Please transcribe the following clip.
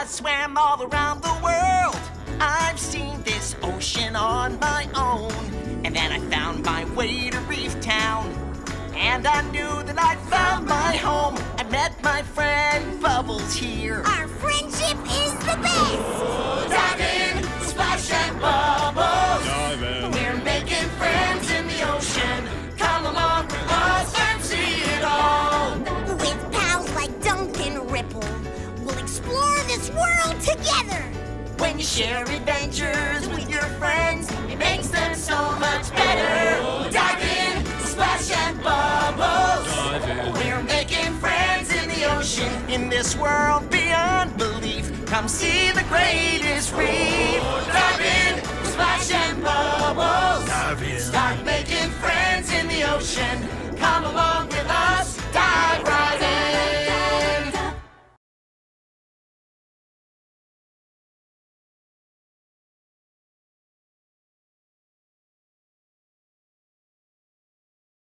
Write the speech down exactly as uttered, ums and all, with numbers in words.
I swam all around the world. I've seen this ocean on my own. And then I found my way to Reef Town. And I knew that I'd found my home. I met my friend Bubbles here. Our friendship is the best. Dive in, splash and bubbles. Dive in. We're making friends in the ocean. Come along with us and see it all. With pals like Dunk and Ripple, we'll explore this world together. When you share adventures with your friends, it makes them so much better. Dive in, splash and bubbles. Dive in. We're making friends in the ocean. In this world beyond belief, come see the greatest reef. Dive in, splash and bubbles. Dive in. Start making friends in the ocean. Come along with us, dive right in.